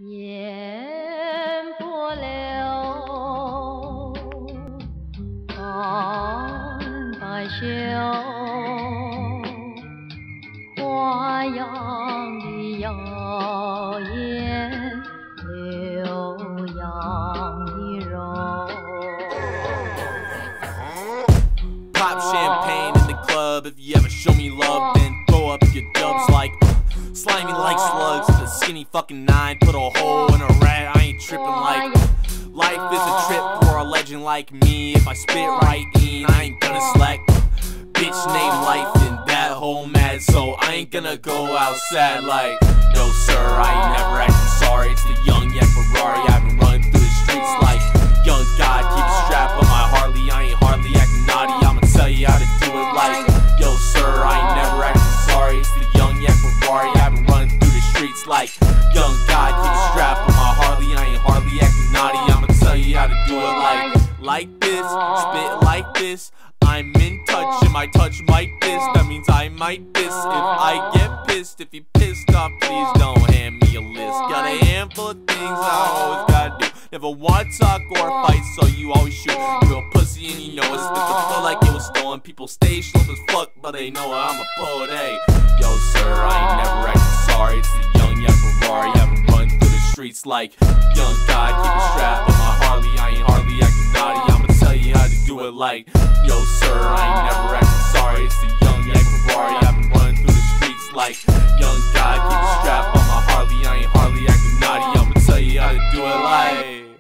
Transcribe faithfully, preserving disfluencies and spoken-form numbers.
烟波流，半白袖，花样的妖艳，留样的柔。 Pop champagne in the club. If you ever show me love, then throw up your dubs like slimy like slugs. The skinny fucking nine put a hole in a rat. I ain't tripping like life is a trip for a legend like me. If I spit right in, I ain't gonna slack. Bitch named Life and that whole mad, so I ain't gonna go outside like no sir. I ain't never acting sorry. It's the young yak Ferrari. I've been running through the streets like young God. Keep a strap on my Harley. I ain't hardly acting naughty. I'ma tell you how to do it like yo sir. I ain't never acting sorry. It's the young yak Ferrari. I've been running through the streets like young God. Keep a strap on my Harley. I ain't hardly acting naughty. I'ma tell you how to do it like like this, spit like this. I'm in touch and my touch might diss. That means I might diss if I get pissed. If you pissed off, please don't hand me a list. Got a handful of things I always gotta do. Never want to talk or fight, so you always shoot. You're a pussy and you know it. Stick the flow like it was stolen. People stay slow as fuck, but they know I'm a poet, hey. Yo sir, I ain't never acting sorry. It's the young yak Ferrari. I've been running through the streets like young God. Keep a strap on my Harley. I ain't hardly acting naughty. I'ma tell you how to do it like yo sir, I ain't never acting sorry. It's the young yak Ferrari. I've been running through the streets like young God. Keep a strap on my Harley. I ain't hardly acting naughty. I'ma tell you how to do it like